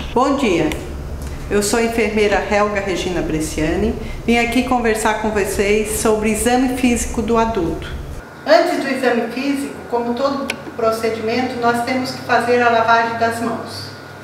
Bom dia, eu sou a enfermeira Helga Regina Bresciani. Vim aqui conversar com vocês sobre exame físico do adulto. Antes do exame físico, como todo procedimento, nós temos que fazer a lavagem das mãos.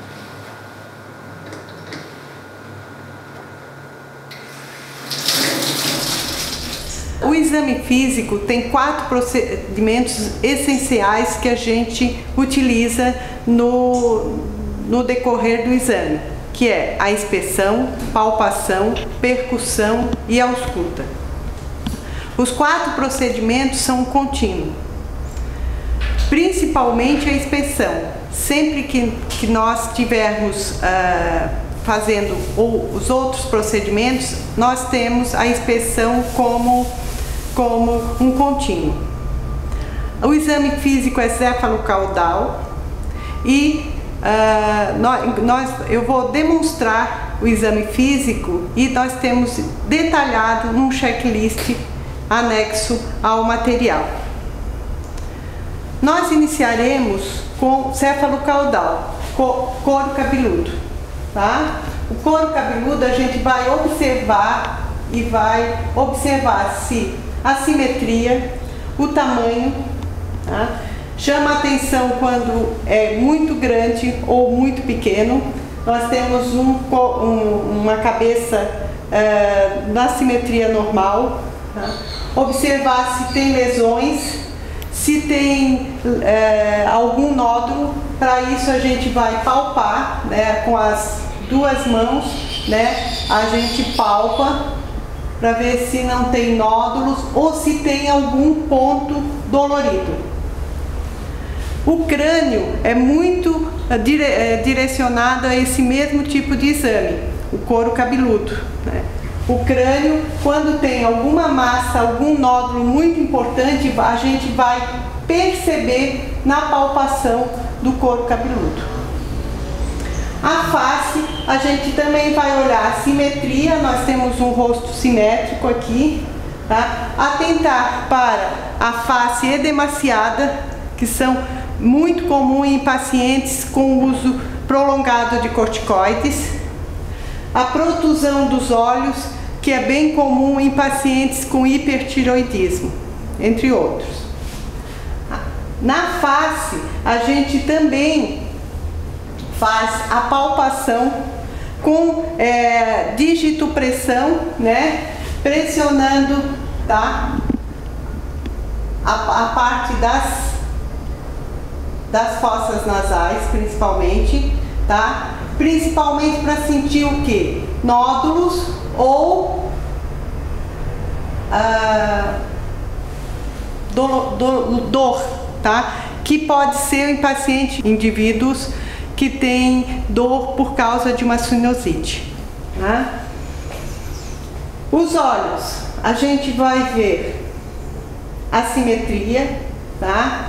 O exame físico tem 4 procedimentos essenciais que a gente utiliza no decorrer do exame, que é a inspeção, palpação, percussão e ausculta. Os 4 procedimentos são contínuos, principalmente a inspeção. Sempre que nós tivermos fazendo os outros procedimentos, nós temos a inspeção como um contínuo. O exame físico é céfalo-caudal e eu vou demonstrar o exame físico e nós temos detalhado num checklist anexo ao material. Nós iniciaremos com céfalo-caudal, couro cabeludo, tá? O couro cabeludo a gente vai observar se a simetria, o tamanho, tá? Chama a atenção quando é muito grande ou muito pequeno. Nós temos uma cabeça na simetria normal, tá? Observar se tem lesões, se tem algum nódulo. Para isso a gente vai palpar, né, com as 2 mãos, né, a gente palpa para ver se não tem nódulos ou se tem algum ponto dolorido. O crânio é muito direcionado a esse mesmo tipo de exame, o couro cabeludo, né? O crânio, quando tem alguma massa, algum nódulo muito importante, a gente vai perceber na palpação do couro cabeludo. A face, a gente também vai olhar a simetria. Nós temos um rosto simétrico aqui, tá? Atentar para a face edemaciada, que são muito comum em pacientes com uso prolongado de corticoides. A protusão dos olhos, que é bem comum em pacientes com hipertiroidismo, entre outros. Na face, a gente também faz a palpação com digitopressão, né? Pressionando, tá? A parte das fossas nasais, principalmente, tá? Principalmente para sentir o que? Nódulos ou dor, tá? Que pode ser em indivíduos que têm dor por causa de uma sinusite, tá? Os olhos, a gente vai ver a simetria, tá?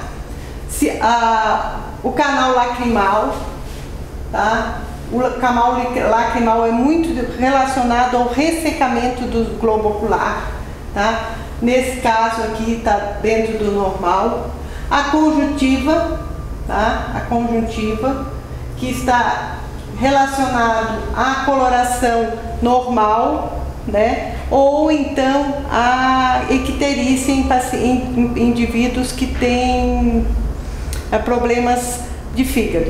O canal lacrimal, tá? O canal lacrimal é muito relacionado ao ressecamento do globo ocular, tá? Nesse caso aqui está dentro do normal. A conjuntiva, tá? A conjuntiva, que está relacionado à coloração normal, né? Ou então a icterícia em indivíduos que têm problemas de fígado.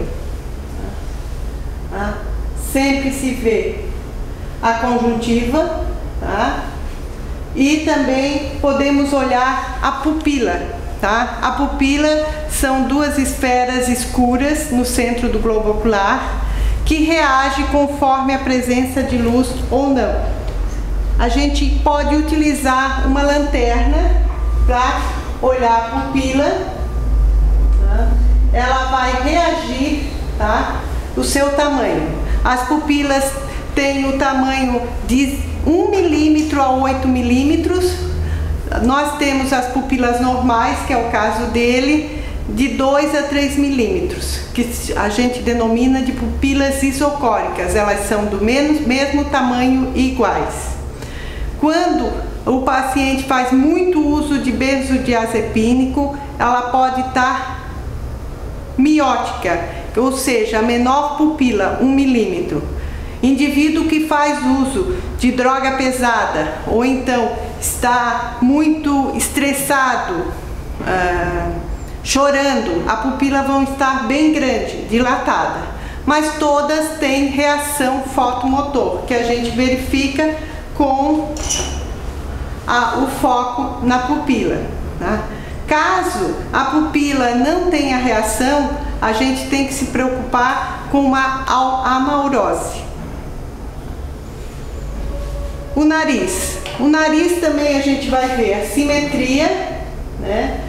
Tá? Sempre se vê a conjuntiva, tá? E também podemos olhar a pupila, tá? A pupila são 2 esferas escuras no centro do globo ocular que reagem conforme a presença de luz ou não. A gente pode utilizar uma lanterna para olhar a pupila, tá? Ela vai reagir, tá? O seu tamanho. As pupilas têm o tamanho de 1 milímetro a 8 milímetros. Nós temos as pupilas normais, que é o caso dele, de 2 a 3 milímetros, que a gente denomina de pupilas isocóricas. Elas são do mesmo tamanho e iguais. Quando o paciente faz muito uso de benzodiazepínico, ela pode estar miótica, ou seja, a menor pupila, 1 milímetro. Indivíduo que faz uso de droga pesada ou então está muito estressado, chorando, a pupila vão estar bem grande, dilatada. Mas todas têm reação fotomotor, que a gente verifica com o foco na pupila, tá? Caso a pupila não tenha reação, a gente tem que se preocupar com uma amaurose. O nariz. O nariz também a gente vai ver a simetria, né?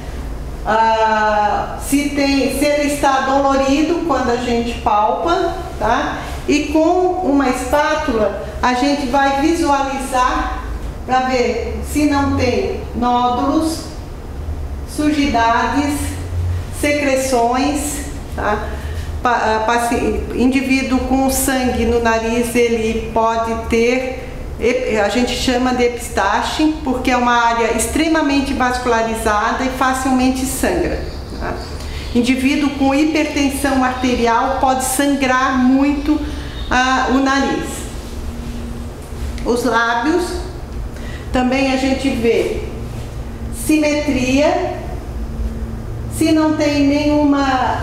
Se ele está dolorido quando a gente palpa, tá? E com uma espátula a gente vai visualizar para ver se não tem nódulos, sujidades, secreções, tá? Indivíduo com sangue no nariz, ele pode ter, a gente chama de epistaxe, porque é uma área extremamente vascularizada e facilmente sangra, tá? Indivíduo com hipertensão arterial pode sangrar muito o nariz. Os lábios, também a gente vê simetria. Se não tem nenhuma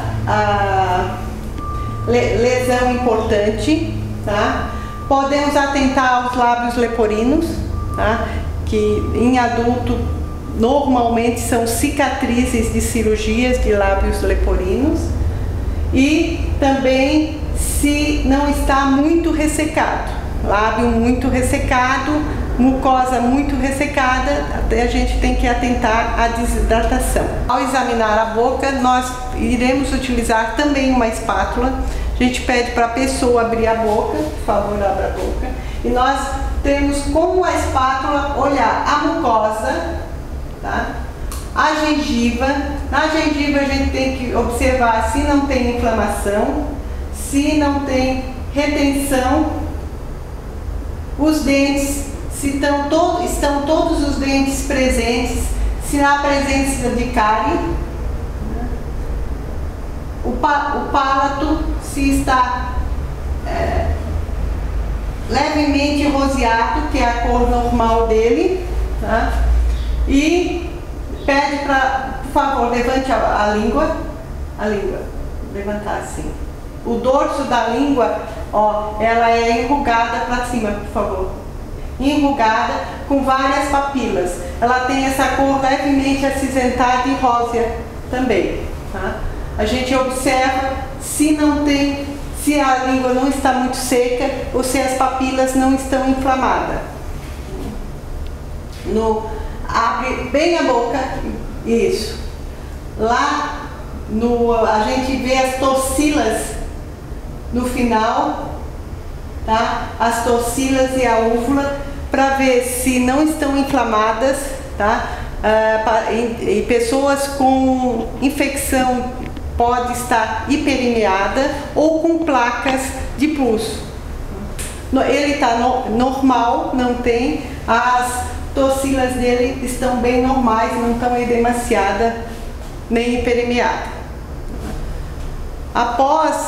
lesão importante, tá? Podemos atentar aos lábios leporinos, tá? Que em adulto normalmente são cicatrizes de cirurgias de lábios leporinos. E também se não está muito ressecado, lábio muito ressecado, mucosa muito ressecada, a gente tem que atentar à desidratação. Ao examinar a boca, nós iremos utilizar também uma espátula. A gente pede para a pessoa abrir a boca, por favor, abra a boca. E nós temos como a espátula olhar a mucosa, tá? A gengiva. Na gengiva a gente tem que observar se não tem inflamação, se não tem retenção. Os dentes, se estão todos os dentes presentes, se há presença de cárie. O palato, se está levemente roseado, que é a cor normal dele, tá? E pede para, por favor, levante a língua, levantar assim. O dorso da língua, ó, ela é enrugada para cima, por favor. Enrugada com várias papilas. Ela tem essa cor levemente acinzentada e rósea também, tá? A gente observa se a língua não está muito seca ou se as papilas não estão inflamadas. Abre bem a boca, isso. Lá a gente vê as torcilas no final, tá? As torcilas e a úvula, para ver se não estão inflamadas, tá? E pessoas com infecção pode estar hiperemiada ou com placas de pulso. Ele está normal, não tem, as torcilas dele estão bem normais, não estão edemaciadas nem hiperemiadas. Após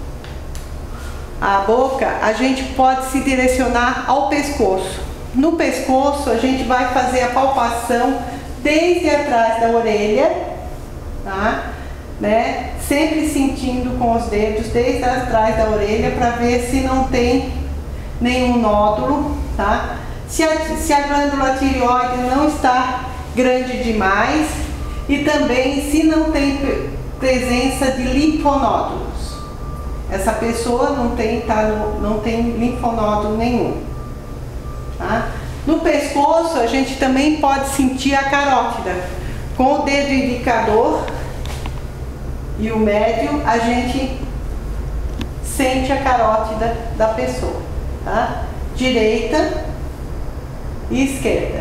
a boca, a gente pode se direcionar ao pescoço. No pescoço, a gente vai fazer a palpação desde atrás da orelha, tá? Né? Sempre sentindo com os dedos desde atrás da orelha para ver se não tem nenhum nódulo, tá? Se a glândula tireoide não está grande demais e também se não tem presença de linfonódulos. Essa pessoa não tem linfonódulo nenhum, tá? No pescoço a gente também pode sentir a carótida. Com o dedo indicador e o médio a gente sente a carótida da pessoa, tá? Direita e esquerda.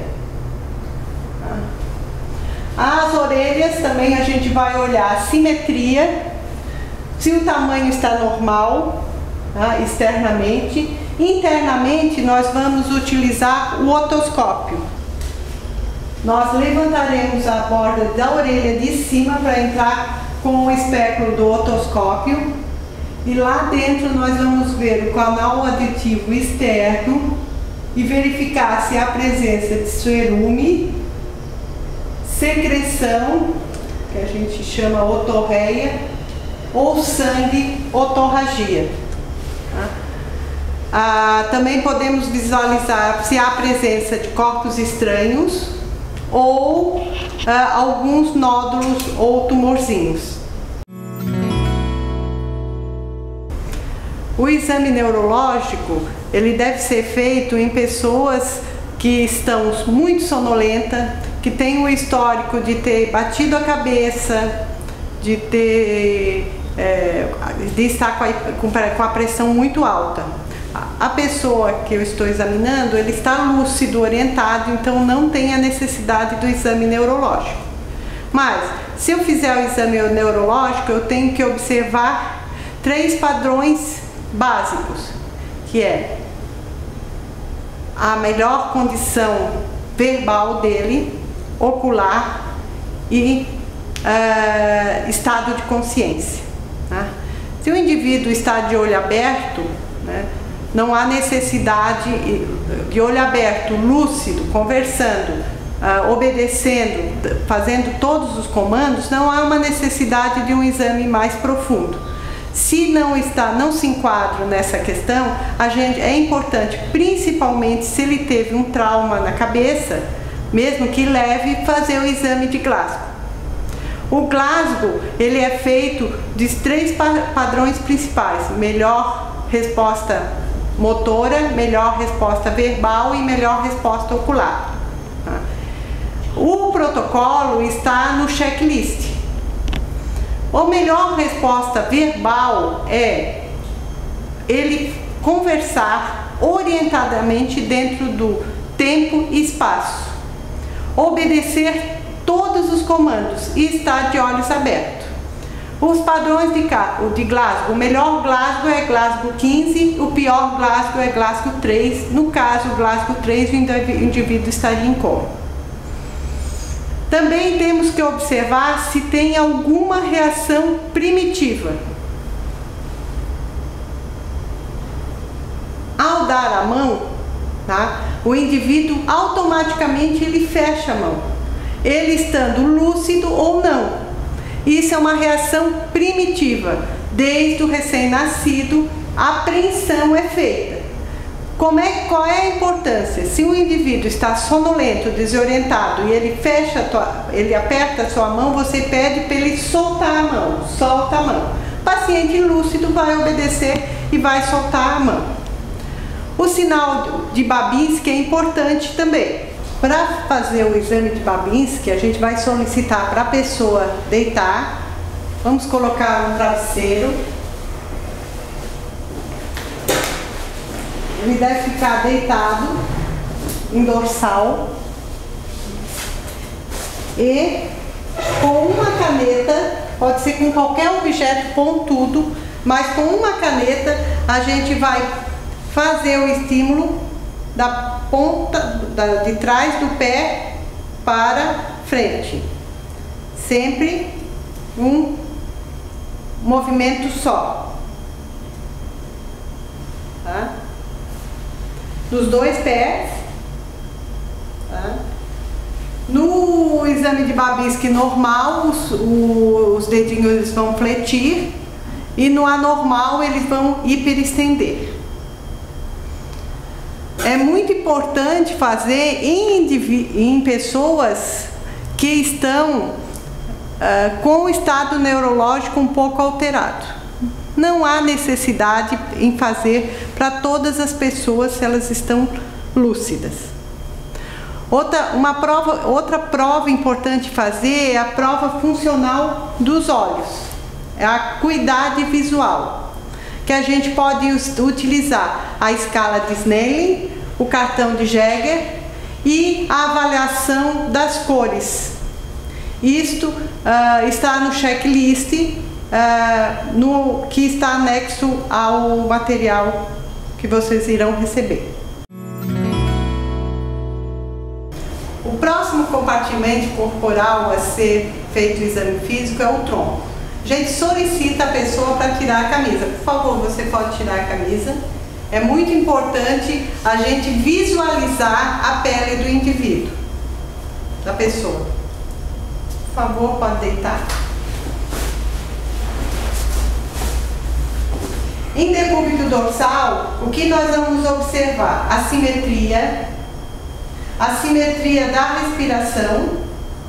As orelhas também a gente vai olhar a simetria, se o tamanho está normal, tá? Externamente. Internamente nós vamos utilizar o otoscópio. Nós levantaremos a borda da orelha de cima para entrar com o espéculo do otoscópio e lá dentro nós vamos ver o canal auditivo externo e verificar se há presença de cerume, secreção, que a gente chama otorreia, ou sangue, otorragia. Também podemos visualizar se há presença de corpos estranhos ou alguns nódulos ou tumorzinhos. O exame neurológico, ele deve ser feito em pessoas que estão muito sonolentas, que têm o histórico de ter batido a cabeça, de estar com a pressão muito alta. A pessoa que eu estou examinando, ele está lúcido, orientado, então não tem a necessidade do exame neurológico. Mas, se eu fizer o exame neurológico, eu tenho que observar 3 padrões básicos, que é a melhor condição verbal dele, ocular e estado de consciência. Tá? Se o indivíduo está de olho aberto, né, não há necessidade de olho aberto, lúcido, conversando, obedecendo, fazendo todos os comandos, não há uma necessidade de um exame mais profundo. Se não se enquadra nessa questão, é importante, principalmente se ele teve um trauma na cabeça, mesmo que leve, fazer o exame de Glasgow. O Glasgow, ele é feito de 3 padrões principais: melhor resposta motora, melhor resposta verbal e melhor resposta ocular. O protocolo está no checklist. A melhor resposta verbal é ele conversar orientadamente dentro do tempo e espaço, obedecer todos os comandos e estar de olhos abertos. Os padrões de Glasgow: o melhor Glasgow é Glasgow 15, o pior Glasgow é Glasgow 3. No caso, Glasgow 3, o indivíduo estaria em coma. Também temos que observar se tem alguma reação primitiva. Ao dar a mão, tá, o indivíduo automaticamente ele fecha a mão, ele estando lúcido ou não. Isso é uma reação primitiva. Desde o recém-nascido, a apreensão é feita. Qual é a importância? Se o indivíduo está sonolento, desorientado e ele aperta a sua mão, você pede para ele soltar a mão, solta a mão. O paciente lúcido vai obedecer e vai soltar a mão. O sinal de Babinski é importante também. Para fazer o exame de Babinski, a gente vai solicitar para a pessoa deitar. Vamos colocar um travesseiro. Ele deve ficar deitado em dorsal e com uma caneta, pode ser com qualquer objeto pontudo, mas com uma caneta a gente vai fazer o estímulo da ponta de trás do pé para frente, sempre um movimento só, tá? Dos 2 pés, tá? No exame de Babinski normal, os dedinhos eles vão fletir, e no anormal eles vão hiperestender. É muito importante fazer em pessoas que estão com o estado neurológico um pouco alterado. Não há necessidade em fazer para todas as pessoas se elas estão lúcidas. Outra prova importante fazer é a prova funcional dos olhos, é a acuidade visual, que a gente pode utilizar a escala de Snellen, o cartão de Jäger e a avaliação das cores. Isto está no checklist que está anexo ao material que vocês irão receber. O próximo compartimento corporal a ser feito o exame físico é o tronco. a gente solicita a pessoa para tirar a camisa. Por favor, você pode tirar a camisa. É muito importante a gente visualizar a pele do indivíduo, da pessoa. Por favor, pode deitar. Em decúbito dorsal, o que nós vamos observar? A simetria da respiração.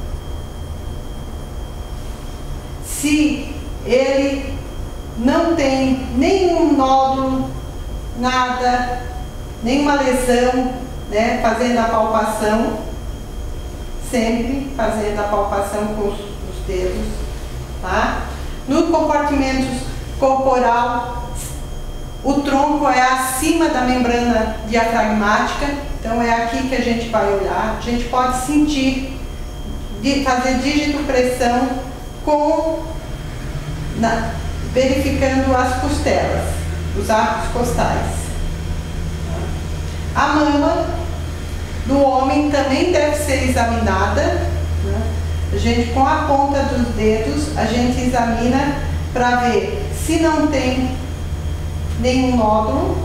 Se ele não tem nenhum nódulo, nada, nenhuma lesão, né, fazendo a palpação, sempre fazendo a palpação com os dedos, tá? No compartimento corporal, o tronco é acima da membrana diafragmática, então é aqui que a gente vai olhar. A gente pode sentir, fazer dígito-pressão verificando as costelas, os arcos costais. A mama do homem também deve ser examinada, né? A gente, com a ponta dos dedos, a gente examina para ver se não tem nenhum nódulo.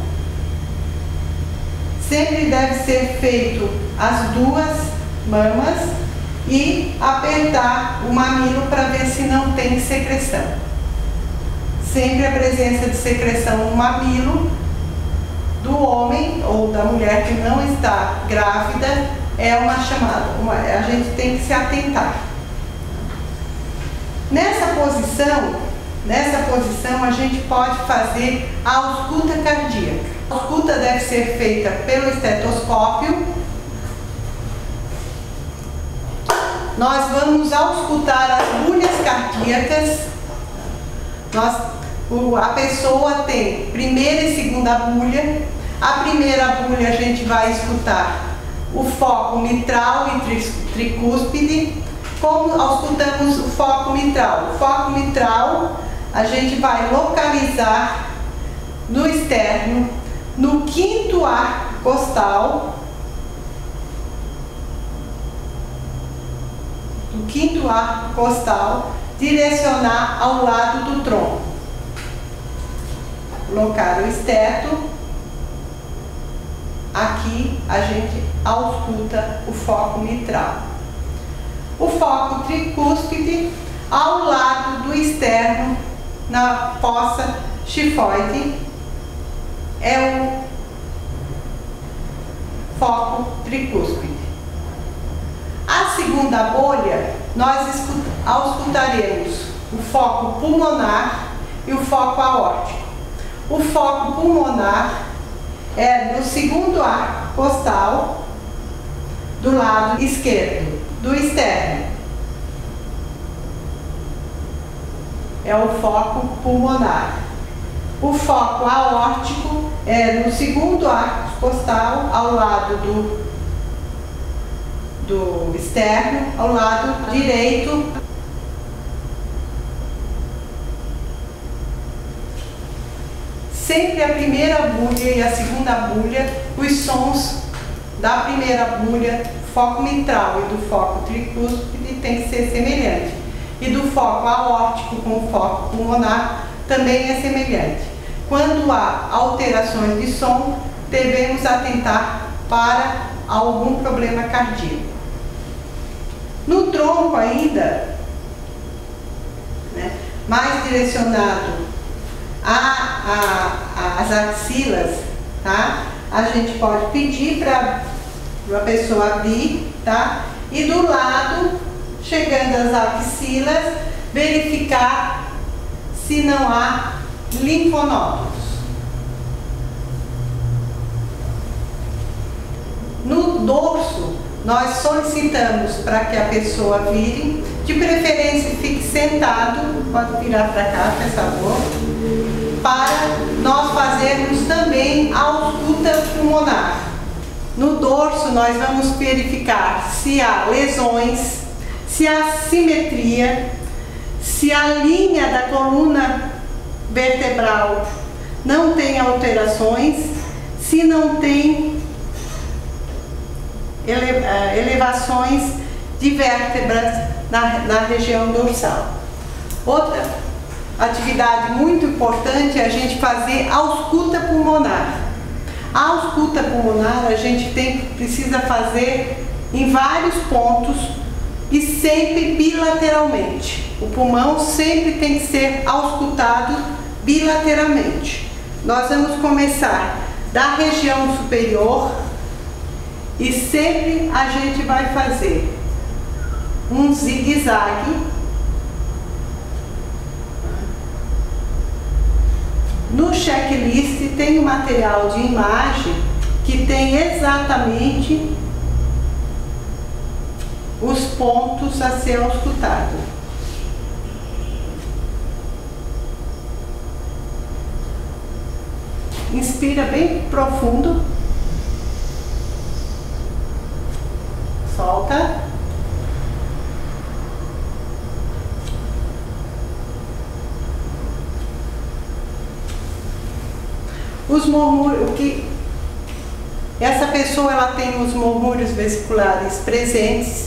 Sempre deve ser feito as duas mamas e apertar o mamilo para ver se não tem secreção. Sempre a presença de secreção no mamilo do homem ou da mulher que não está grávida é uma chamada, a gente tem que se atentar. Nessa posição a gente pode fazer a ausculta cardíaca. A ausculta deve ser feita pelo estetoscópio. Nós vamos auscultar as bulhas cardíacas. A pessoa tem primeira e segunda bulha. A primeira bulha a gente vai escutar o foco mitral e tricúspide. Como auscultamos o foco mitral? O foco mitral a gente vai localizar no externo, no quinto arco costal. No quinto arco costal, direcionar ao lado do tronco. Colocar o esteto. Aqui a gente ausculta o foco mitral. O foco tricúspide ao lado do externo, na fossa xifoide, é o foco tricúspide. A segunda bolha, nós auscultaremos o foco pulmonar e o foco aórtico. O foco pulmonar é no segundo arco costal, do lado esquerdo do externo. É o foco pulmonar. O foco aórtico é no segundo arco costal, ao lado do externo, ao lado direito. Sempre a primeira bulha e a segunda bulha, os sons da primeira bulha, foco mitral e do foco tricúspide tem que ser semelhante. E do foco aórtico com o foco pulmonar também é semelhante. Quando há alterações de som, devemos atentar para algum problema cardíaco. No tronco ainda, né, mais direcionado às axilas, tá? A gente pode pedir para a pessoa abrir, tá? E do lado, chegando às axilas, verificar se não há linfonódulos. No dorso, nós solicitamos para que a pessoa vire, de preferência fique sentado, pode virar para cá, por favor, para nós fazermos também a ausculta pulmonar. No dorso, nós vamos verificar se há lesões, se há simetria, se a linha da coluna vertebral não tem alterações, se não tem elevações de vértebras na região dorsal. atividade muito importante é a gente fazer ausculta pulmonar. A ausculta pulmonar a gente precisa fazer em vários pontos e sempre bilateralmente. O pulmão sempre tem que ser auscultado bilateralmente. Nós vamos começar da região superior e sempre a gente vai fazer um zigue-zague. No checklist tem um material de imagem que tem exatamente os pontos a ser auscultado. Inspira bem profundo. Solta. Os murmúrios, essa pessoa ela tem os murmúrios vesiculares presentes,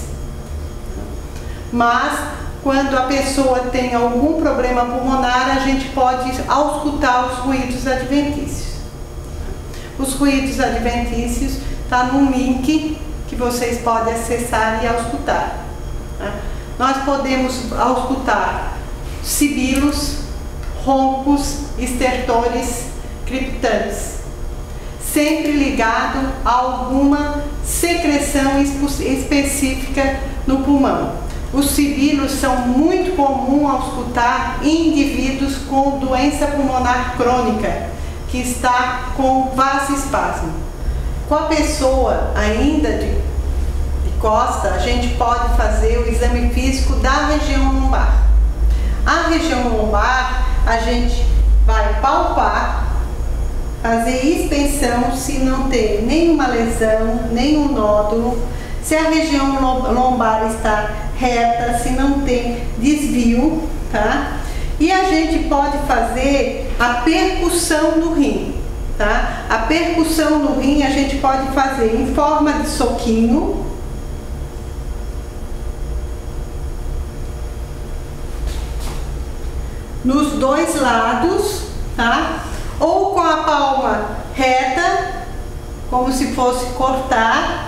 mas quando a pessoa tem algum problema pulmonar, a gente pode auscultar os ruídos adventícios. Os ruídos adventícios está no link que vocês podem acessar e auscultar. Nós podemos auscultar sibilos, roncos, estertores, criptantes, sempre ligado a alguma secreção específica no pulmão. Os sibilos são muito comuns auscultar em indivíduos com doença pulmonar crônica, que está com vasoespasmo. Com a pessoa ainda de costa, a gente pode fazer o exame físico da região lombar. A região lombar, a gente vai palpar, fazer expensão se não tem nenhuma lesão, nenhum nódulo, se a região lombar está reta, se não tem desvio, tá? E a gente pode fazer a percussão no rim, tá? A percussão no rim a gente pode fazer em forma de soquinho, nos dois lados, tá? Ou com a palma reta, como se fosse cortar.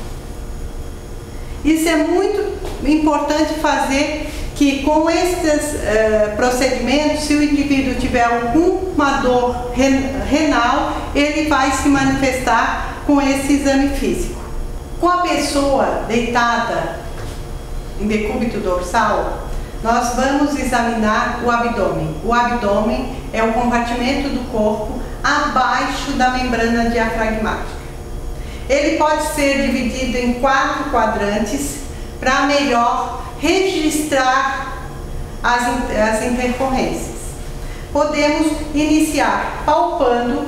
Isso é muito importante fazer, que com esses procedimentos, se o indivíduo tiver alguma dor renal, ele vai se manifestar com esse exame físico. Com a pessoa deitada em decúbito dorsal, nós vamos examinar o abdômen. O abdômen é o compartimento do corpo abaixo da membrana diafragmática. Ele pode ser dividido em 4 quadrantes para melhor registrar as intercorrências. Podemos iniciar palpando,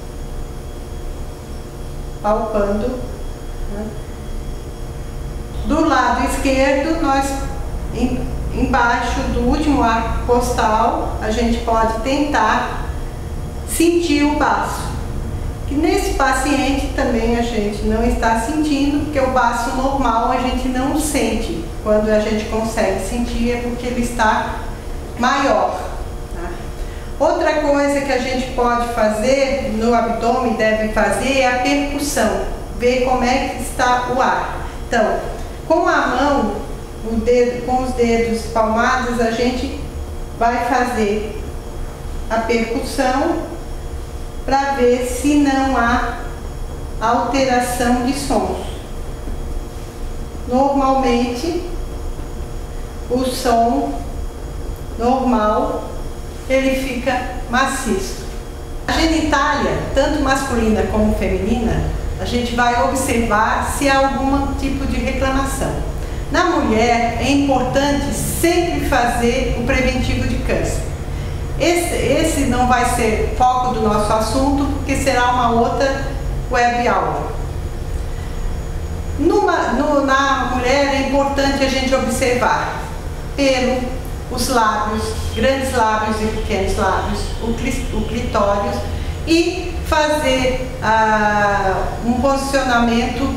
né? Do lado esquerdo, nós embaixo do último arco costal, a gente pode tentar sentir o baço. Que nesse paciente também a gente não está sentindo, porque o baço normal a gente não sente. Quando a gente consegue sentir é porque ele está maior. Tá? Outra coisa que a gente pode fazer no abdômen, deve fazer, é a percussão. Ver como é que está o ar. Então, com a mão, com os dedos palmados, a gente vai fazer a percussão para ver se não há alteração de sons. Normalmente, o som normal, ele fica maciço. A genitália, tanto masculina como feminina, a gente vai observar se há algum tipo de reclamação. Na mulher, é importante sempre fazer o preventivo de câncer. Esse não vai ser foco do nosso assunto, porque será uma outra web aula. Na mulher é importante a gente observar pelo, os lábios, grandes lábios e pequenos lábios, o clitóris, e fazer um posicionamento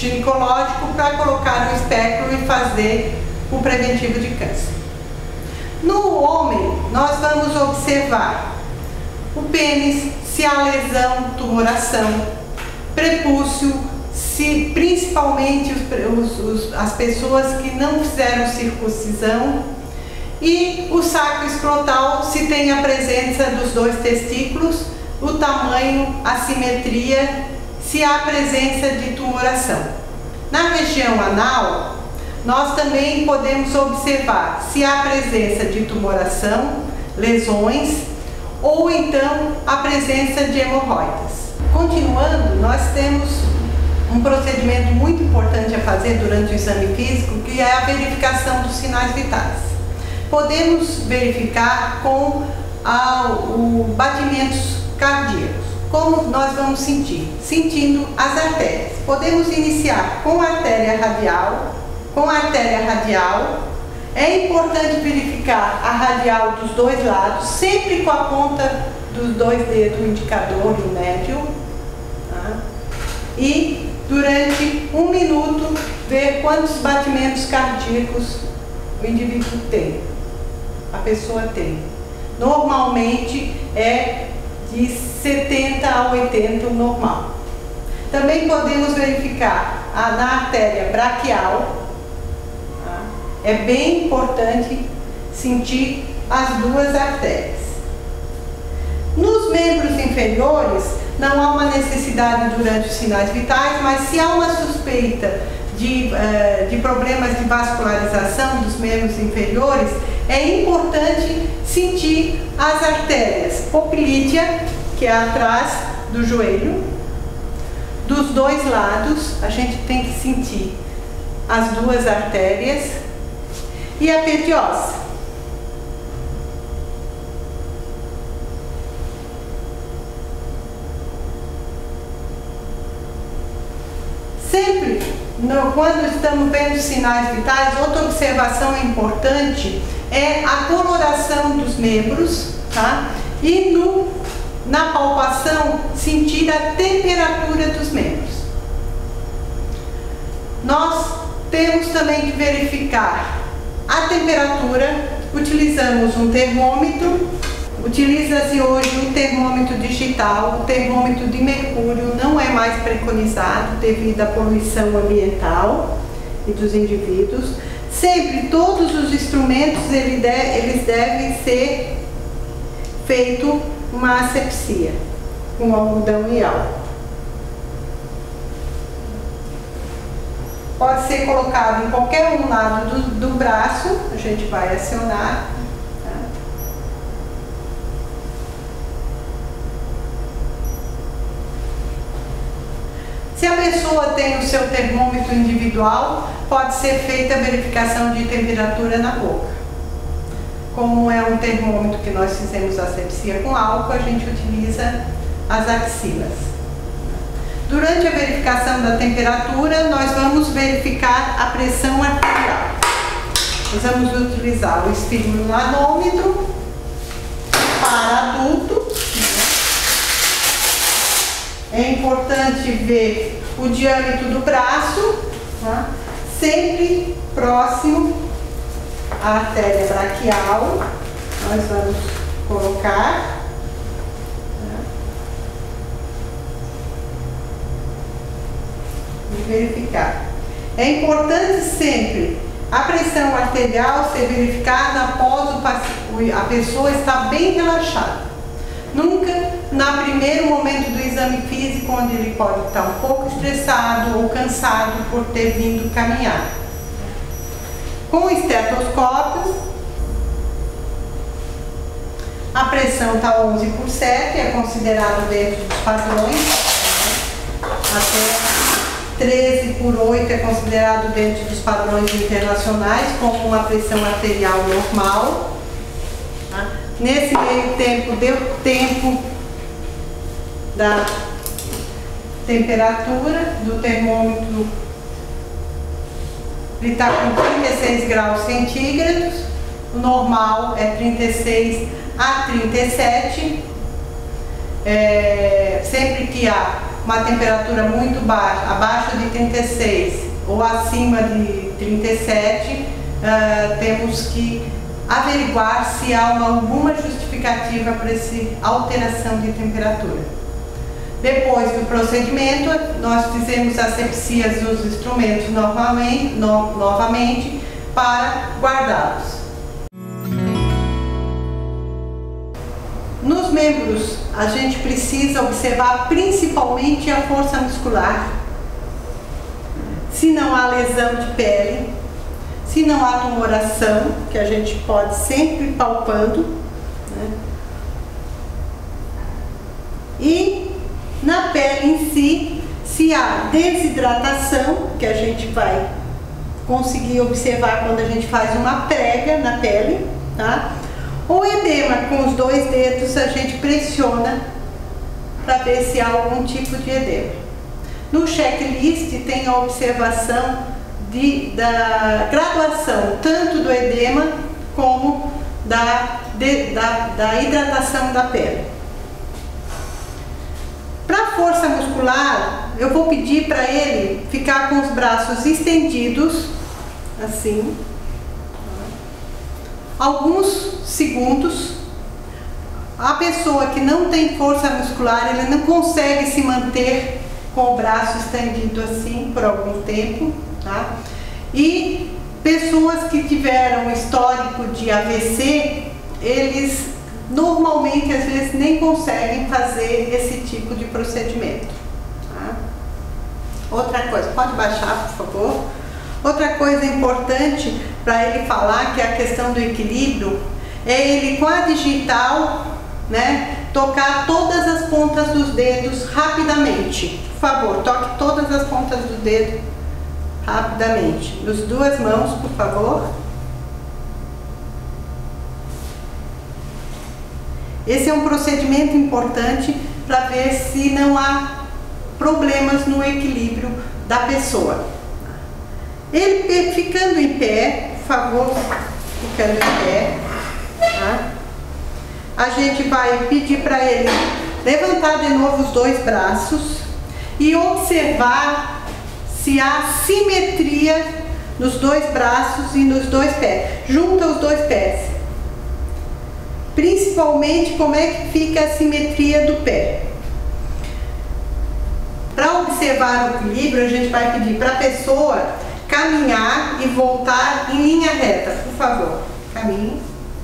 ginecológico para colocar no espéculo e fazer o preventivo de câncer. No homem, nós vamos observar o pênis, se há lesão, tumoração, prepúcio, se principalmente as pessoas que não fizeram circuncisão, e o saco escrotal, se tem a presença dos 2 testículos, o tamanho, a simetria, se há presença de tumoração. Na região anal, nós também podemos observar se há presença de tumoração, lesões, ou então a presença de hemorroidas. Continuando, nós temos um procedimento muito importante a fazer durante o exame físico, que é a verificação dos sinais vitais. Podemos verificar com os batimentos cardíacos. Como nós vamos sentir? Sentindo as artérias. Podemos iniciar com a artéria radial. É importante verificar a radial dos 2 lados, sempre com a ponta dos 2 dedos, o indicador e o médio. Tá? E durante 1 minuto, ver quantos batimentos cardíacos o indivíduo tem, a pessoa tem. Normalmente é de 70 a 80 o normal. Também podemos verificar na artéria braquial. É bem importante sentir as 2 artérias. Nos membros inferiores, não há uma necessidade durante os sinais vitais, mas se há uma suspeita de problemas de vascularização dos membros inferiores, é importante sentir as artérias poplítea, que é atrás do joelho, dos 2 lados, a gente tem que sentir as 2 artérias, e a petiose. Sempre, quando estamos vendo sinais vitais, outra observação importante é a coloração dos membros, tá? E na palpação, sentir a temperatura dos membros. Nós temos também que verificar a temperatura. Utilizamos um termômetro, utiliza-se hoje um termômetro digital. O termômetro de mercúrio não é mais preconizado devido à poluição ambiental e dos indivíduos. Sempre, todos os instrumentos, eles devem ser feito uma asepsia com algodão e álcool. Pode ser colocado em qualquer lado do braço, a gente vai acionar. Tá? Se a pessoa tem o seu termômetro individual, pode ser feita a verificação de temperatura na boca. Como é um termômetro que nós fizemos asepsia com álcool, a gente utiliza as axilas. Durante a verificação da temperatura, nós vamos verificar a pressão arterial. Nós vamos utilizar o esfigmolanômetro para adulto. É importante ver o diâmetro do braço, tá? Sempre próximo à artéria braquial. Nós vamos colocar. Verificar. É importante sempre a pressão arterial ser verificada após a pessoa estar bem relaxada. Nunca no primeiro momento do exame físico, onde ele pode estar um pouco estressado ou cansado por ter vindo caminhar. Com o estetoscópio, a pressão está 11/7, é considerado dentro dos padrões. Até 13/8 é considerado dentro dos padrões internacionais como uma pressão arterial normal. Tá? Nesse meio tempo, deu tempo da temperatura do termômetro, ele está com 36 graus centígrados, o normal é 36 a 37. Sempre que há uma temperatura muito baixa, abaixo de 36 ou acima de 37, temos que averiguar se há alguma justificativa para essa alteração de temperatura. Depois do procedimento, nós fizemos asepsias dos instrumentos novamente para guardá-los. Nos membros, a gente precisa observar principalmente a força muscular, se não há lesão de pele, se não há tumoração, que a gente pode sempre ir palpando, né? E na pele em si, se há desidratação, que a gente vai conseguir observar quando a gente faz uma prega na pele, tá? Ou edema, com os 2 dedos a gente pressiona para ver se há algum tipo de edema. No checklist tem a observação da graduação tanto do edema como da hidratação da pele. Para a força muscular, eu vou pedir para ele ficar com os braços estendidos, assim, alguns segundos. A pessoa que não tem força muscular, ele não consegue se manter com o braço estendido assim por algum tempo, tá? E pessoas que tiveram histórico de AVC, eles normalmente às vezes nem conseguem fazer esse tipo de procedimento, tá? Outra coisa, pode baixar, por favor? Outra coisa importante para ele falar, que é a questão do equilíbrio, é ele com a digital, né, tocar todas as pontas dos dedos rapidamente. Por favor, toque todas as pontas do dedo rapidamente. Nas 2 mãos, por favor. Esse é um procedimento importante para ver se não há problemas no equilíbrio da pessoa. Ele ficando em pé, por favor, ficando em pé, tá? A gente vai pedir para ele levantar de novo os 2 braços e observar se há simetria nos 2 braços e nos 2 pés. Junta os 2 pés. Principalmente como é que fica a simetria do pé. Para observar o equilíbrio, a gente vai pedir para a pessoa caminhar e voltar em linha reta, por favor. Caminhe.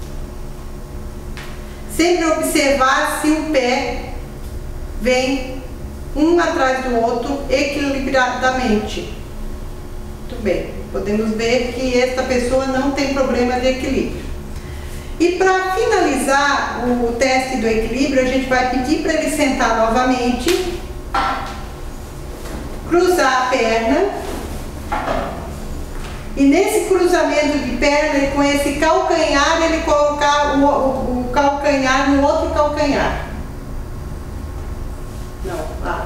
Sempre observar se o pé vem um atrás do outro equilibradamente. Muito bem. Podemos ver que esta pessoa não tem problema de equilíbrio. E para finalizar o teste do equilíbrio, a gente vai pedir para ele sentar novamente, cruzar a perna, e nesse cruzamento de perna, com esse calcanhar, ele colocar o calcanhar no outro calcanhar. Não,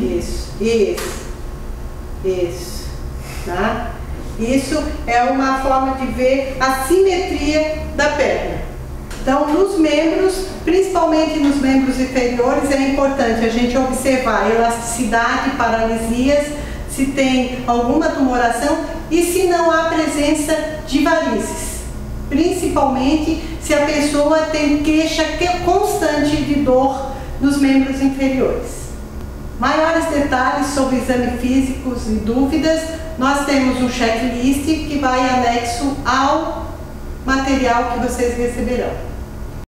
isso, tá? Isso é uma forma de ver a simetria da perna. Então, nos membros, principalmente nos membros inferiores, é importante a gente observar elasticidade, paralisias, se tem alguma tumoração e se não há presença de varizes. Principalmente se a pessoa tem queixa constante de dor nos membros inferiores. Maiores detalhes sobre exames físicos e dúvidas, nós temos um checklist que vai anexo ao material que vocês receberão.